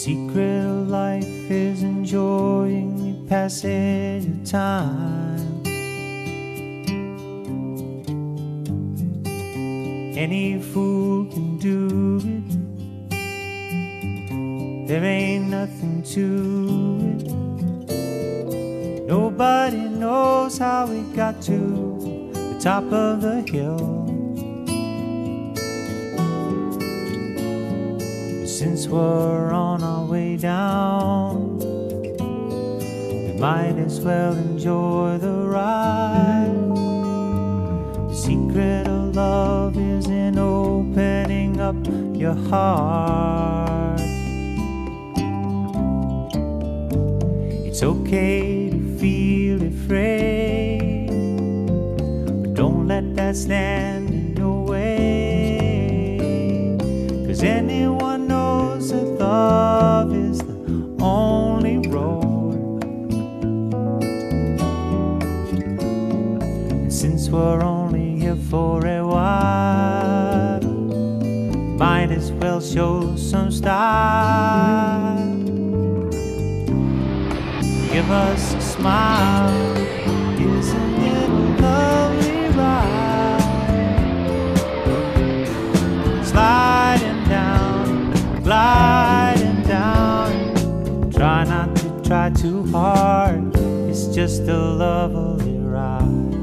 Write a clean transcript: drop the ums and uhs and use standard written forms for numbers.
secret of life is enjoying the passage of time. Any fool can do it. There ain't nothing to it. Nobody knows how we got to the top of the hill. Since we're on our way down, we might as well enjoy the ride. The secret of love is in opening up your heart. It's okay to feel afraid, but don't let that stand in your way. 'Cause anyone knows that love is the only road. And since we're only here for a while, might as well show some style. Give us a smile, isn't it a lovely ride? Sliding down, gliding down. Try not to try too hard, it's just a lovely ride.